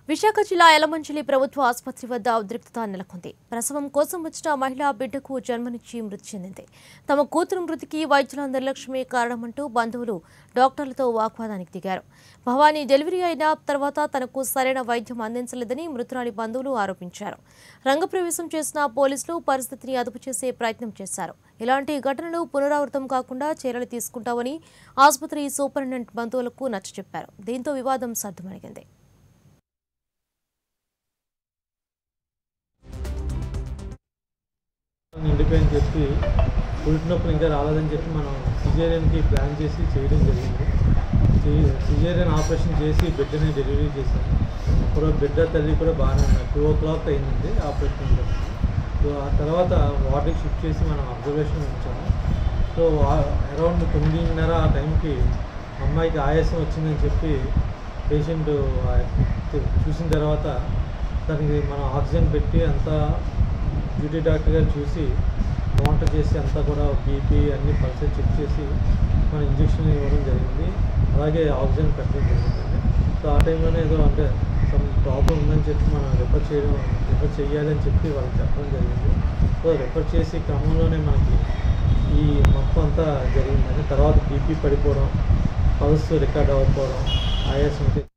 విశాఖ జిల్లా యలమంచిలి ప్రభుత్వ ఆసుపత్రి వద్ద ఉద్రిక్తత నెలకొంది. ప్రసవం కోసం వచ్చిన మహిళ బిడ్డకు జన్మనిచ్చి మృతి చెందింది. తమ కూతురు మృతికి వైద్యుల నిర్లక్ష్యమే కారణమంటూ బంధువులు డాక్టర్లతో వాగ్వాదానికి దిగారు. భవానీ డెలివరీ అయిన తర్వాత తనకు సరైన వైద్యం అందించలేదని మృతురాలి బంధువులు ఆరోపించారు. రంగప్రవేశం చేసిన పోలీసులు పరిస్థితిని అదుపు చేసే ప్రయత్నం చేశారు. ఇలాంటి ఘటనలు పునరావృతం కాకుండా చర్యలు తీసుకుంటామని ఆసుపత్రి సూపరింటెండెంట్ బంధువులకు నచ్చచెప్పారు. దీంతో వివాదం సద్దుమణిగింది. నిండిపోయని చెప్పి పుట్టినప్పుడు ఇంకా రాలేదని చెప్పి మనం సిజేరియన్కి ప్లాన్ చేసి చేయడం జరిగింది. సిజేరియన్ ఆపరేషన్ చేసి బిడ్డని డెలివరీ చేశాను. ఇప్పుడు బిడ్డ తల్లి కూడా బాగానే ఉన్నారు. 2 o'clock అయింది ఆపరేషన్. సో ఆ తర్వాత వార్డుకి షిఫ్ట్ చేసి మనం అబ్జర్వేషన్ ఉంచాము. సో అరౌండ్ 9:30 ఆ టైంకి అమ్మాయికి ఆయాసం వచ్చిందని చెప్పి పేషెంట్ చూసిన తర్వాత దానికి మనం ఆక్సిజన్ పెట్టి అంతా డ్యూటీ డాక్టర్ గారు చూసి మానిటర్ చేసి అంతా కూడా బీపీ అన్ని పల్సర్ చెక్ చేసి మన ఇంజక్షన్ ఇవ్వడం జరిగింది. అలాగే ఆక్సిజన్ పెట్టడం జరిగింది. సో ఆ టైంలోనే ఏదో అంటే సమ్ ప్రాబ్లం ఉందని చెప్పి మనం రిఫర్ చేయాలని చెప్పి వాళ్ళకి చెప్పడం జరిగింది. సో రిఫర్ చేసి క్రమంలోనే మనకి ఈ మొత్తం అంతా జరిగిందని తర్వాత బీపీ పడిపోవడం, పల్స్ రికార్డ్ అవ్వకపోవడం, ఆయాసం